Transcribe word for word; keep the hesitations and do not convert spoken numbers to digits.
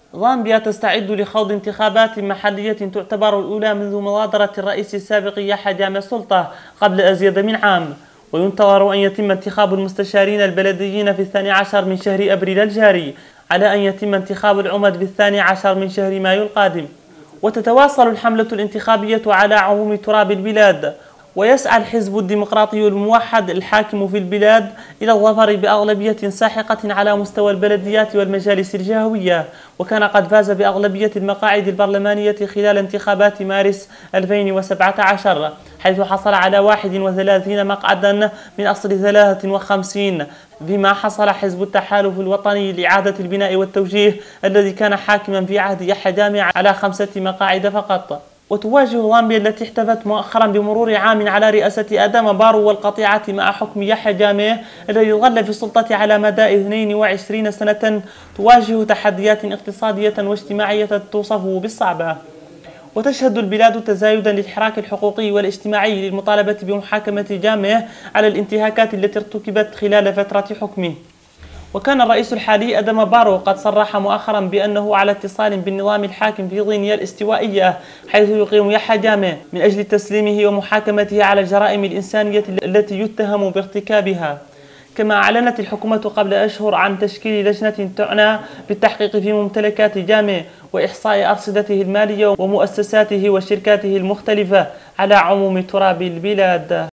غامبيا تستعد لخوض انتخابات محلية تعتبر الأولى منذ مغادرة الرئيس السابق يحيى جامع السلطة قبل أزيد من عام، وينتظر أن يتم انتخاب المستشارين البلديين في الثاني عشر من شهر أبريل الجاري، على أن يتم انتخاب العمد في الثاني عشر من شهر مايو القادم. وتتواصل الحملة الانتخابية على عموم تراب البلاد، ويسعى الحزب الديمقراطي الموحد الحاكم في البلاد إلى الظفر بأغلبية ساحقة على مستوى البلديات والمجالس الجهوية، وكان قد فاز بأغلبية المقاعد البرلمانية خلال انتخابات مارس ألفين وسبعة عشر، حيث حصل على واحد وثلاثين مقعدا من أصل ثلاثة وخمسين، بما حصل حزب التحالف الوطني لإعادة البناء والتوجيه الذي كان حاكما في عهد يحيى جامع على خمسة مقاعد فقط. وتواجه غامبيا التي احتفت مؤخرا بمرور عام على رئاسة آدم بارو والقطيعة مع حكم يحيى جامع الذي ظل في السلطة على مدى اثنين وعشرين سنة، تواجه تحديات اقتصادية واجتماعية توصف بالصعبة. وتشهد البلاد تزايدا للحراك الحقوقي والاجتماعي للمطالبة بمحاكمة جامع على الانتهاكات التي ارتكبت خلال فترة حكمه. وكان الرئيس الحالي آدم بارو قد صرح مؤخرا بأنه على اتصال بالنظام الحاكم في غينيا الاستوائية، حيث يقيم يحيى جامع من أجل تسليمه ومحاكمته على الجرائم الإنسانية التي يتهم بارتكابها. كما أعلنت الحكومة قبل أشهر عن تشكيل لجنة تعنى بالتحقيق في ممتلكات جامع وإحصاء أرصدته المالية ومؤسساته وشركاته المختلفة على عموم تراب البلاد.